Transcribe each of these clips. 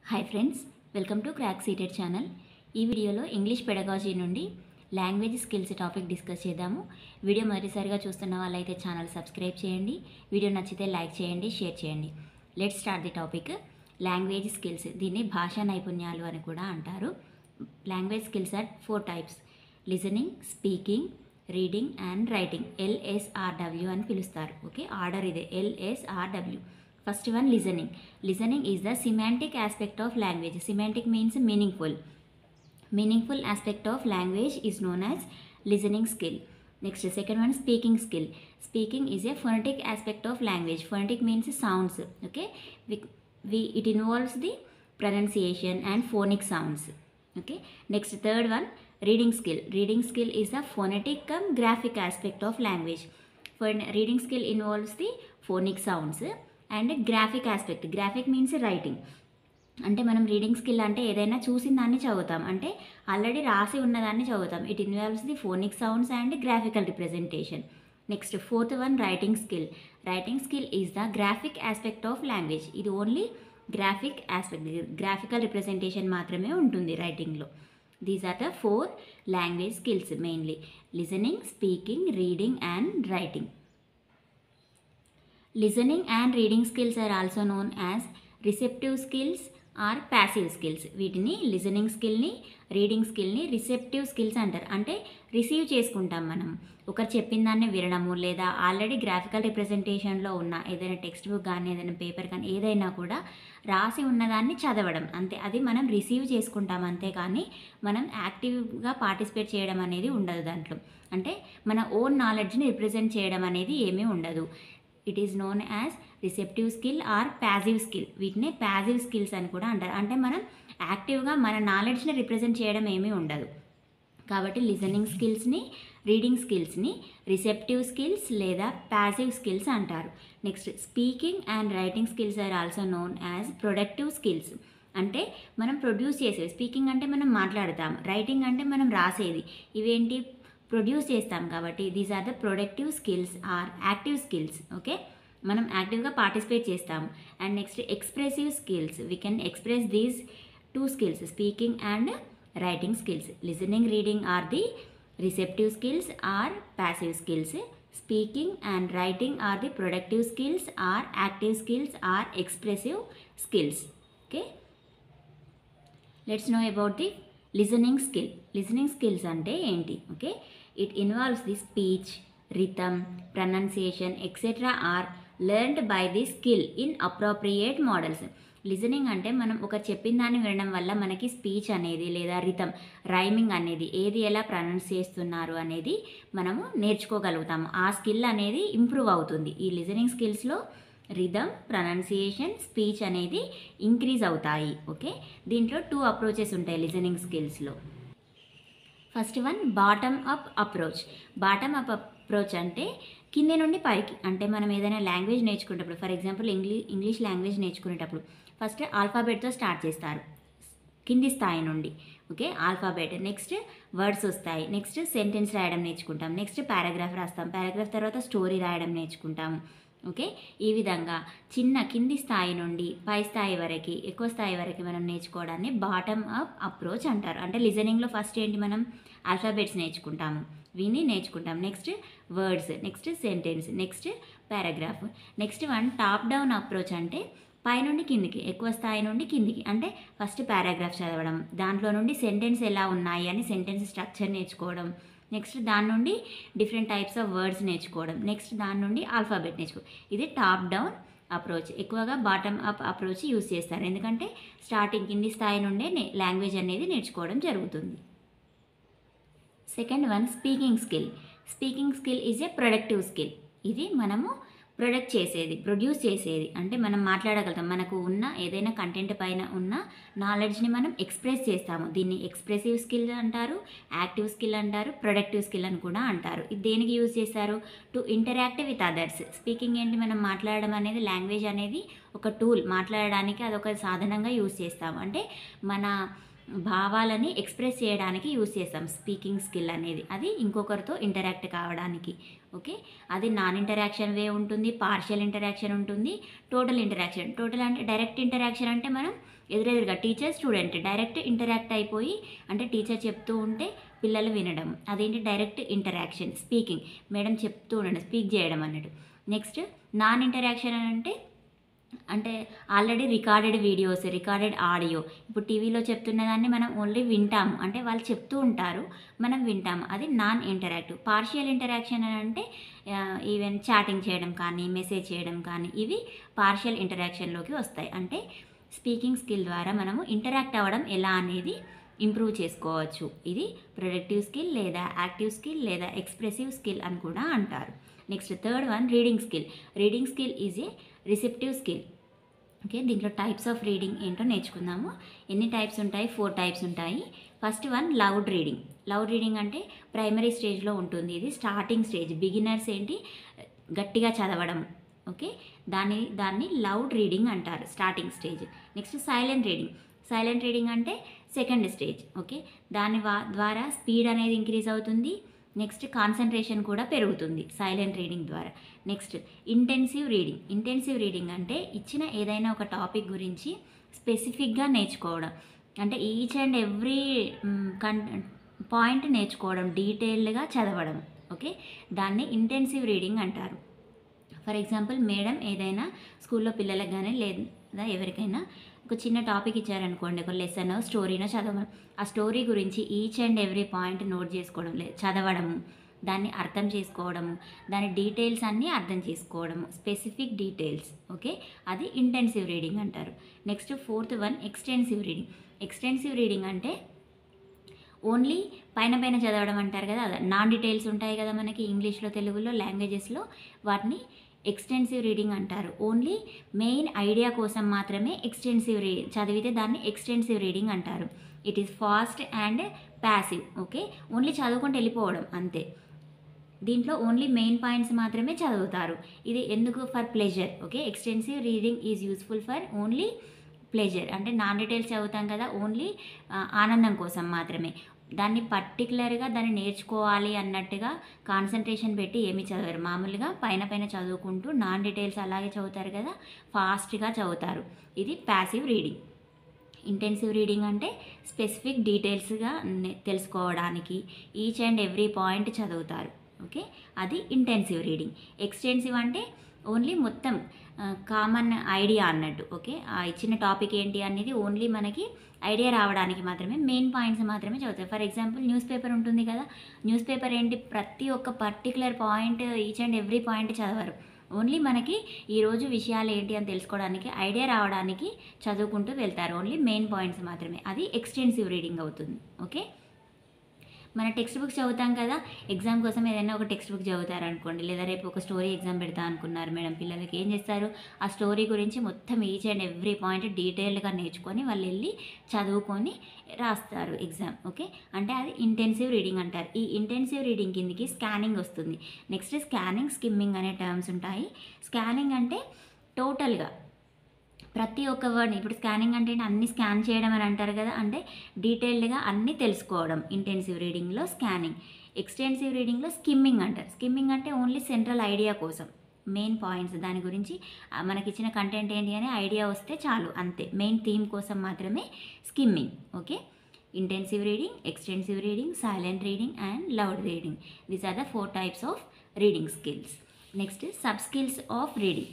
Hi friends, welcome to crack CTET channel. ఈ వీడియోలో English pedagogy నుండి లాంగ్వేజ్ స్కిల్స్ టాపిక్ డిస్కస్ చేద్దాము. Video మొదటిసారిగా చూస్తున్న వాళ్ళైతే ఛానల్ సబ్స్క్రైబ్ చేయండి. వీడియో నచ్చితే లైక్ చేయండి, షేర్ చేయండి. Let's start the topic. Language skills, దీన్ని భాషా నైపుణ్యాలు అని కూడా అంటారు. Language skills are 4 types: listening, speaking, reading and writing. LSRW అని పిలుస్తారు. ఓకే, ఆర్డర్ ఇదే LSRW. First one, listening. Listening is the semantic aspect of language. Semantic means meaningful. Meaningful aspect of language is known as listening skill. Next, second one, speaking skill. Speaking is a phonetic aspect of language. Phonetic means sounds. Okay, it involves the pronunciation and phonic sounds. Okay. Next, third one, reading skill. Reading skill is the phonetic cum graphic aspect of language. Reading skill involves the phonic sounds and graphic aspect. Graphic means writing. అంటే మనం reading skill అంటే ఏదైనా చూసిన దాన్ని చదువుతాం, అంటే already రాసి ఉన్నదాన్ని చదువుతాం. It involves the phonic sounds and graphical representation. Next fourth one, writing skill. Writing skill is the graphic aspect of language. ఇది only graphic aspect, graphical representation మాత్రమే ఉంటుంది రైటింగ్లో. These are the 4 language skills mainly: listening, speaking, reading and writing. Listening and reading skills are also known as receptive skills or passive skills. వీటిని listening స్కిల్ని, reading స్కిల్ని receptive skills అంటారు. అంటే receive చేసుకుంటాం మనం, ఒకరు చెప్పిన దాన్ని వినడము, లేదా ఆల్రెడీ గ్రాఫికల్ రిప్రజెంటేషన్లో ఉన్న ఏదైనా టెక్స్ట్ బుక్ కానీ ఏదైనా పేపర్ కానీ ఏదైనా కూడా రాసి ఉన్నదాన్ని చదవడం అంతే. అది మనం రిసీవ్ చేసుకుంటాం అంతే, కానీ మనం యాక్టివ్గా పార్టిసిపేట్ చేయడం అనేది ఉండదు దాంట్లో. అంటే మన ఓన్ నాలెడ్జ్ని రిప్రజెంట్ చేయడం అనేది ఏమీ ఉండదు. It is known as receptive skill or passive skill. వీటిని ప్యాసివ్ స్కిల్స్ అని కూడా అంటారు. అంటే మనం యాక్టివ్గా మన నాలెడ్జ్ని రిప్రజెంట్ చేయడం ఏమీ ఉండదు. కాబట్టి లిజనింగ్ స్కిల్స్ని, రీడింగ్ స్కిల్స్ని రిసెప్టివ్ స్కిల్స్ లేదా ప్యాసివ్ స్కిల్స్ అంటారు. Next, speaking and writing skills are also known as productive skills. అంటే మనం ప్రొడ్యూస్ చేసేది. స్పీకింగ్ అంటే మనం మాట్లాడతాం, రైటింగ్ అంటే మనం రాసేది. ఇవేంటి? ప్రొడ్యూస్ చేస్తాం. కాబట్టి these are the productive skills or active skills. Okay, మనం యాక్టివ్గా పార్టిసిపేట్ చేస్తాము. And next, expressive skills. We can express these 2 skills, speaking and writing skills. Listening, reading are the receptive skills or passive skills. Speaking and writing are the productive skills or active skills or expressive skills. Okay, let's know about the listening skill. Listening skills అంటే ఏంటి? Okay, it involves the speech, rhythm, pronunciation etcetera are learned by the skill in appropriate models. Listening అంటే మనం ఒక చెప్పిన దాన్ని వినడం వల్ల మనకి స్పీచ్ అనేది లేదా రిథమ్, రైమింగ్ అనేది ఏది ఎలా ప్రొనౌన్స్ చేస్తున్నారు అనేది మనము నేర్చుకోగలుగుతాము. ఆ స్కిల్ అనేది ఇంప్రూవ్ అవుతుంది. ఈ లిజనింగ్ స్కిల్స్లో రిథమ్, ప్రొనౌన్సియేషన్, స్పీచ్ అనేది ఇంక్రీజ్ అవుతాయి. ఓకే, దీంట్లో 2 అప్రోచెస్ ఉంటాయి లిజనింగ్ స్కిల్స్లో. First one, bottom up approach. Bottom up approach అంటే కింద నుండి పైకి. అంటే మనం ఏదైనా లాంగ్వేజ్ నేర్చుకునేటప్పుడు, ఫర్ ఎగ్జాంపుల్ ఇంగ్లీష్ లాంగ్వేజ్ నేర్చుకునేటప్పుడు ఫస్ట్ ఆల్ఫాబెట్తో స్టార్ట్ చేస్తారు, కింది స్థాయి నుండి. Okay, alphabet. నెక్స్ట్ వర్డ్స్ వస్తాయి. నెక్స్ట్ సెంటెన్స్ రాయడం నేర్చుకుంటాం. నెక్స్ట్ పారాగ్రాఫ్ రాస్తాం. పారాగ్రాఫ్ తర్వాత స్టోరీ రాయడం నేర్చుకుంటాము. ఓకే, ఈ విధంగా చిన్న కింది స్థాయి నుండి పై స్థాయి వరకు, ఎక్కువ స్థాయి వరకు మనం నేర్చుకోవడాన్ని బాటమ్ అప్ అప్రోచ్ అంటారు. అంటే లిజనింగ్లో ఫస్ట్ ఏంటి? మనం ఆల్ఫాబెట్స్ నేర్చుకుంటాము, విని నేర్చుకుంటాం. Next words, next sentence, next paragraph. Next one, top down approach. అంటే పై నుండి కిందికి, ఎక్కువ స్థాయి నుండి కిందికి. అంటే ఫస్ట్ పారాగ్రాఫ్ చదవడం, దాంట్లో నుండి సెంటెన్స్ ఎలా ఉన్నాయి అని సెంటెన్స్ స్ట్రక్చర్ నేర్చుకోవడం. నెక్స్ట్ దాని నుండి డిఫరెంట్ టైప్స్ ఆఫ్ వర్డ్స్ నేర్చుకోవడం. నెక్స్ట్ దాని నుండి ఆల్ఫాబెట్ నేర్చుకోవడం. ఇది టాప్ డౌన్ అప్రోచ్. ఎక్కువగా బాటమ్ అప్ అప్రోచ్ యూస్ చేస్తారు, ఎందుకంటే స్టార్టింగ్ కింది స్థాయి నుండే లాంగ్వేజ్ అనేది నేర్చుకోవడం జరుగుతుంది. Second one, speaking skill. Speaking skill is a productive skill. ఇది మనము ప్రొడక్ట్ చేసేది, ప్రొడ్యూస్ చేసేది. అంటే మనం మాట్లాడగలుగుతాం, మనకు ఉన్న ఏదైనా కంటెంట్ పైన ఉన్న నాలెడ్జ్ని మనం ఎక్స్ప్రెస్ చేస్తాము. దీన్ని ఎక్స్ప్రెసివ్ స్కిల్ అంటారు, యాక్టివ్ స్కిల్ అంటారు, ప్రొడక్టివ్ స్కిల్ అని కూడా అంటారు. ఇది దేనికి యూజ్ చేస్తారు? To interact with others. Speaking ఏంటి? మనం మాట్లాడడం అనేది, లాంగ్వేజ్ అనేది ఒక టూల్, మాట్లాడడానికి అదొక సాధనంగా యూజ్ చేస్తాము. అంటే మన భావాలని ఎక్స్ప్రెస్ చేయడానికి యూజ్ చేస్తాం స్పీకింగ్ స్కిల్ అనేది. అది ఇంకొకరితో ఇంటరాక్ట్ కావడానికి. ఓకే, అది నాన్ ఇంటరాక్షన్ వే ఉంటుంది, పార్షియల్ ఇంటరాక్షన్ ఉంటుంది, టోటల్ ఇంటరాక్షన్. టోటల్ అంటే డైరెక్ట్ ఇంటరాక్షన్ అంటే మనం ఎదురెదురుగా టీచర్ స్టూడెంట్ డైరెక్ట్ ఇంటరాక్ట్ అయిపోయి, అంటే టీచర్ చెప్తూ ఉంటే పిల్లలు వినడం, అదేంటి డైరెక్ట్ ఇంటరాక్షన్. స్పీకింగ్, మేడం చెప్తూ ఉండడం, స్పీక్ చేయడం అన్నట్టు. నెక్స్ట్ నాన్ ఇంటరాక్షన్ అంటే already recorded videos, recorded audio. ఇప్పుడు టీవీలో చెప్తున్న దాన్ని మనం ఓన్లీ వింటాము, అంటే వాళ్ళు చెప్తూ ఉంటారు, మనం వింటాము, అది నాన్ ఇంటరాక్టివ్. పార్షియల్ ఇంటరాక్షన్ అని అంటే ఈవెన్ చాటింగ్ చేయడం కానీ, మెసేజ్ చేయడం కానీ, ఇవి పార్షియల్ ఇంటరాక్షన్లోకి వస్తాయి. అంటే స్పీకింగ్ స్కిల్ ద్వారా మనము ఇంటరాక్ట్ అవ్వడం ఎలా అనేది ఇంప్రూవ్ చేసుకోవచ్చు. ఇది ప్రొడక్టివ్ స్కిల్ లేదా యాక్టివ్ స్కిల్ లేదా ఎక్స్ప్రెసివ్ స్కిల్ అని కూడా అంటారు. Next third one reading skill. Reading skill is a receptive skill. Okay, దీంట్లో టైప్స్ ఆఫ్ రీడింగ్ ఏంటో నేర్చుకుందాము. ఎన్ని టైప్స్ ఉంటాయి? 4 టైప్స్ ఉంటాయి. First one loud reading. Loud reading అంటే ప్రైమరీ స్టేజ్లో ఉంటుంది, ఇది స్టార్టింగ్ స్టేజ్. బిగినర్స్ ఏంటి గట్టిగా చదవడం, ఓకే, దాన్ని లౌడ్ రీడింగ్ అంటారు, starting stage. Next silent reading. Silent reading అంటే సెకండ్ స్టేజ్. ఓకే, దాని ద్వారా స్పీడ్ అనేది ఇంక్రీజ్ అవుతుంది, నెక్స్ట్ కాన్సన్ట్రేషన్ కూడా పెరుగుతుంది సైలెంట్ రీడింగ్ ద్వారా. Next intensive reading. Intensive reading అంటే ఇచ్చిన ఏదైనా ఒక టాపిక్ గురించి స్పెసిఫిక్గా నేర్చుకోవడం, అంటే ఈచ్ అండ్ ఎవ్రీ పాయింట్ నేర్చుకోవడం, డీటెయిల్డ్గా చదవడం. ఓకే, దాన్ని ఇంటెన్సివ్ రీడింగ్ అంటారు. ఫర్ ఎగ్జాంపుల్, మేడం ఏదైనా స్కూల్లో పిల్లలకు కానీ లేదా ఎవరికైనా ఒక చిన్న టాపిక్ ఇచ్చారనుకోండి, ఒక లెసన్ స్టోరీనో చదవడం, ఆ స్టోరీ గురించి each and every point note చేసుకోవడం, చదవడము, దాన్ని అర్థం చేసుకోవడము, దాని డీటెయిల్స్ అన్నీ అర్థం చేసుకోవడము, స్పెసిఫిక్ డీటెయిల్స్. ఓకే, అది ఇంటెన్సివ్ రీడింగ్ అంటారు. Next fourth one extensive reading. Extensive reading అంటే ఓన్లీ పైన పైన చదవడం అంటారు కదా, అదే నాన్ డీటెయిల్స్ ఉంటాయి కదా మనకి ఇంగ్లీష్లో, తెలుగులో, లాంగ్వేజెస్లో, వాటిని ఎక్స్టెన్సివ్ రీడింగ్ అంటారు. ఓన్లీ మెయిన్ ఐడియా కోసం మాత్రమే ఎక్స్టెన్సివ్ చదివితే దాన్ని ఎక్స్టెన్సివ్ రీడింగ్ అంటారు. It is fast and passive. Okay, only చదువుకుంటూ వెళ్ళిపోవడం అంతే. దీంట్లో ఓన్లీ మెయిన్ పాయింట్స్ మాత్రమే చదువుతారు. ఇది ఎందుకు? For pleasure. Okay, extensive reading is useful for only pleasure, అంటే నాన్ డీటెయిల్స్ చదువుతాం కదా, ఓన్లీ ఆనందం కోసం మాత్రమే. దాన్ని పర్టికులర్గా దాన్ని నేర్చుకోవాలి అన్నట్టుగా కాన్సన్ట్రేషన్ పెట్టి ఏమి చదవరు. మామూలుగా పైన పైన చదువుకుంటూ నాన్ డీటెయిల్స్ అలాగే చదువుతారు కదా, ఫాస్ట్గా చదువుతారు. ఇది ప్యాసివ్ రీడింగ్. ఇంటెన్సివ్ రీడింగ్ అంటే స్పెసిఫిక్ డీటెయిల్స్గా తెలుసుకోవడానికి ఈచ్ అండ్ ఎవ్రీ పాయింట్ చదువుతారు. ఓకే, అది ఇంటెన్సివ్ రీడింగ్. ఎక్స్టెన్సివ్ అంటే ఓన్లీ మొత్తం కామన్ ఐడియా అన్నట్టు. ఓకే, ఆ ఇచ్చిన టాపిక్ ఏంటి అనేది ఓన్లీ మనకి ఐడియా రావడానికి మాత్రమే, మెయిన్ పాయింట్స్ మాత్రమే చదువుతారు. ఫర్ ఎగ్జాంపుల్, న్యూస్ పేపర్ ఉంటుంది కదా, న్యూస్ పేపర్ ఏంటి ప్రతి ఒక్క particular point each and every point చదవరు. ఓన్లీ మనకి ఈరోజు విషయాలు ఏంటి అని తెలుసుకోవడానికి, ఐడియా రావడానికి చదువుకుంటూ వెళ్తారు. ఓన్లీ మెయిన్ పాయింట్స్ మాత్రమే. అది ఎక్స్టెన్సివ్ రీడింగ్ అవుతుంది. ఓకే, మన టెక్స్ట్ బుక్స్ చదువుతాం కదా, ఎగ్జామ్ కోసం ఏదైనా ఒక టెక్స్ట్ బుక్ చదువుతారనుకోండి, లేదా రేపు ఒక స్టోరీ ఎగ్జామ్ పెడతా అనుకున్నారు మేడం, పిల్లలకి ఏం చేస్తారు, ఆ స్టోరీ గురించి మొత్తం ఈచ్ అండ్ ఎవ్రీ పాయింట్ డీటెయిల్డ్గా నేర్చుకొని వాళ్ళు వెళ్ళి చదువుకొని రాస్తారు ఎగ్జామ్. ఓకే, అంటే అది ఇంటెన్సివ్ రీడింగ్ అంటారు. ఈ ఇంటెన్సివ్ రీడింగ్ కిందకి స్కానింగ్ వస్తుంది. నెక్స్ట్ స్కానింగ్, స్కిమ్మింగ్ అనే టర్మ్స్ ఉంటాయి. స్కానింగ్ అంటే టోటల్గా ప్రతి ఒక్క వర్డ్, ఇప్పుడు స్కానింగ్ అంటే అన్ని స్కాన్ చేయడం అని అంటారు కదా, అంటే డీటెయిల్డ్గా అన్నీ తెలుసుకోవడం ఇంటెన్సివ్ రీడింగ్లో స్కానింగ్. ఎక్స్టెన్సివ్ రీడింగ్లో స్కిమ్మింగ్ అంటారు. స్కిమ్మింగ్ అంటే ఓన్లీ సెంట్రల్ ఐడియా కోసం, మెయిన్ పాయింట్స్ దాని గురించి మనకి ఇచ్చిన కంటెంట్ ఏంటి అని ఐడియా వస్తే చాలు, అంతే. మెయిన్ థీమ్ కోసం మాత్రమే skimming. Okay, intensive reading, extensive reading, silent reading and loud reading. These are the 4 types of reading skills. Next sub skills of reading.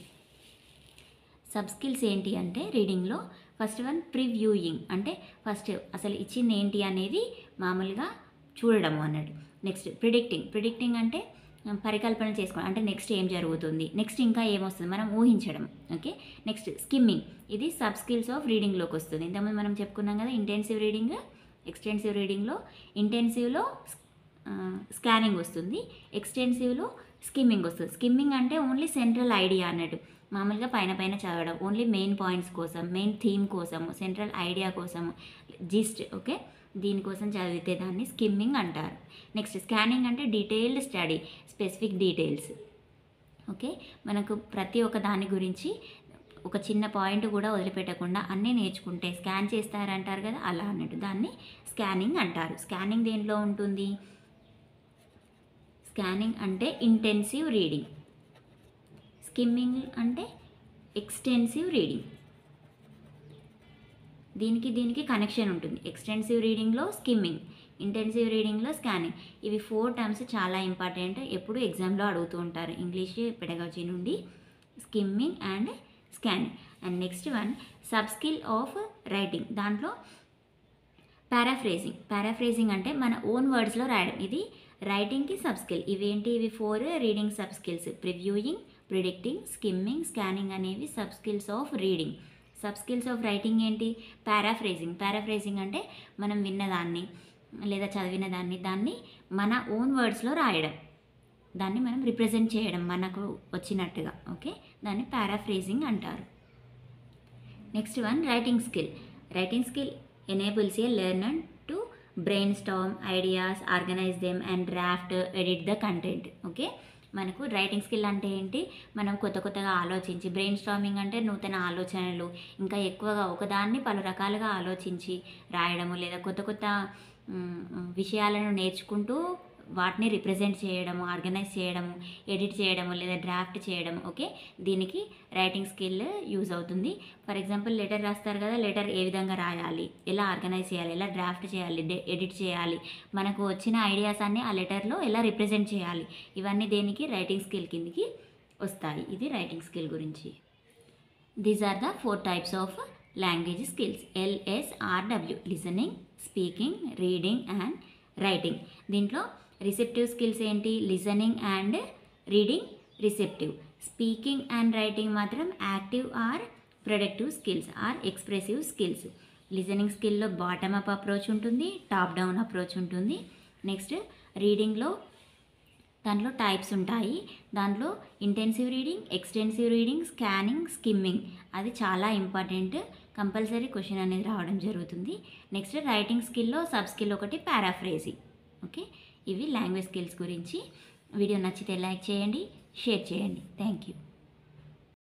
Sub skills ఏంటి అంటే రీడింగ్లో ఫస్ట్ వన్ ప్రివ్యూయింగ్, అంటే first అసలు ఇచ్చింది ఏంటి అనేది మామూలుగా చూడడము అన్నట్టు. Next predicting. ప్రిడిక్టింగ్ అంటే పరికల్పన చేసుకోవడం, అంటే నెక్స్ట్ ఏం జరుగుతుంది, నెక్స్ట్ ఇంకా ఏమొస్తుంది మనం ఊహించడం. Okay, next skimming. ఇది సబ్ స్కిల్స్ ఆఫ్ రీడింగ్లోకి వస్తుంది. ఇంతకుముందు మనం చెప్పుకున్నాం కదా, ఇంటెన్సివ్ రీడింగ్, ఎక్స్టెన్సివ్ రీడింగ్లో ఇంటెన్సివ్లో స్కానింగ్ వస్తుంది, ఎక్స్టెన్సివ్లో స్కిమ్మింగ్ వస్తుంది. స్కిమ్మింగ్ అంటే ఓన్లీ సెంట్రల్ ఐడియా అన్నట్టు, మామూలుగా పైన పైన చదవడం, ఓన్లీ మెయిన్ పాయింట్స్ కోసం, మెయిన్ థీమ్ కోసము, సెంట్రల్ ఐడియా కోసము, జిస్ట్. ఓకే, దీనికోసం చదివితే దాన్ని స్కిమ్మింగ్ అంటారు. నెక్స్ట్ స్కానింగ్ అంటే detailed study, specific details. Okay, మనకు ప్రతి ఒక్క దాని గురించి ఒక చిన్న పాయింట్ కూడా వదిలిపెట్టకుండా అన్నీ నేర్చుకుంటే స్కాన్ చేస్తారంటారు కదా, అలా అన్నట్టు దాన్ని స్కానింగ్ అంటారు. స్కానింగ్ దేంట్లో ఉంటుంది? స్కానింగ్ అంటే ఇంటెన్సివ్ రీడింగ్, స్కిమ్మింగ్ అంటే ఎక్స్టెన్సివ్ రీడింగ్. దీనికి కనెక్షన్ ఉంటుంది. ఎక్స్టెన్సివ్ రీడింగ్లో స్కిమ్మింగ్, ఇంటెన్సివ్ రీడింగ్లో స్కానింగ్. ఇవి 4 టర్మ్స్ చాలా ఇంపార్టెంట్, ఎప్పుడు ఎగ్జామ్లో అడుగుతూ ఉంటారు ఇంగ్లీష్ పెడగాజీ నుండి, skimming and scanning. And next one sub skill of writing. దాంట్లో పారాఫ్రేజింగ్ అంటే మన ఓన్ వర్డ్స్లో రాయడం. ఇది రైటింగ్కి సబ్ స్కిల్. ఇవి 4 reading sub skills. Previewing, predicting, skimming, scanning అనేవి sub skills of reading. Sub skills of writing ఏంటి? Paraphrasing అంటే మనం విన్నదాన్ని లేదా చదివిన దాన్ని మన ఓన్ వర్డ్స్లో రాయడం, దాన్ని మనం రిప్రజెంట్ చేయడం మనకు వచ్చినట్టుగా. ఓకే, దాన్ని పారాఫ్రేజింగ్ అంటారు. Next one writing skill enables a learner to brainstorm ideas, organise them and draft, edit the content. Okay, మనకు రైటింగ్ స్కిల్ అంటే ఏంటి? మనం కొత్తగా ఆలోచించి, బ్రెయిన్ స్టార్మింగ్ అంటే నూతన ఆలోచనలు, ఇంకా ఎక్కువగా ఒకదాన్ని పలు రకాలుగా ఆలోచించి రాయడము, లేదా కొత్త విషయాలను నేర్చుకుంటూ వాటిని రిప్రజెంట్ చేయడము, ఆర్గనైజ్ చేయడము, ఎడిట్ చేయడము, లేదా డ్రాఫ్ట్ చేయడం. ఓకే, దీనికి రైటింగ్ స్కిల్ యూజ్ అవుతుంది. ఫర్ ఎగ్జాంపుల్ లెటర్ రాస్తారు కదా, లెటర్ ఏ విధంగా రాయాలి, ఎలా ఆర్గనైజ్ చేయాలి, ఎలా డ్రాఫ్ట్ చేయాలి, ఎడిట్ చేయాలి, మనకు వచ్చిన ఐడియాస్ అన్నీ ఆ లెటర్లో ఎలా రిప్రజెంట్ చేయాలి, ఇవన్నీ దేనికి? రైటింగ్ స్కిల్ కిందికి వస్తాయి. ఇది రైటింగ్ స్కిల్ గురించి. These are the 4 types of language skills. LSRW listening, speaking, reading and writing. దీంట్లో రిసెప్టివ్ స్కిల్స్ ఏంటి? Listening and reading receptive. Speaking and writing మాత్రం active or productive skills or expressive skills. Listening స్కిల్లో bottom up approach ఉంటుంది, top down approach ఉంటుంది. Next రీడింగ్లో దాంట్లో types ఉంటాయి. దాంట్లో intensive reading, extensive reading, scanning, skimming. అది చాలా ఇంపార్టెంట్, కంపల్సరీ క్వశ్చన్ అనేది రావడం జరుగుతుంది. నెక్స్ట్ రైటింగ్ స్కిల్లో సబ్ స్కిల్ ఒకటి పారాఫ్రేజింగ్. ఓకే, ఇవి లాంగ్వేజ్ స్కిల్స్ గురించి. వీడియో నచ్చితే లైక్ చేయండి, షేర్ చేయండి. Thank you.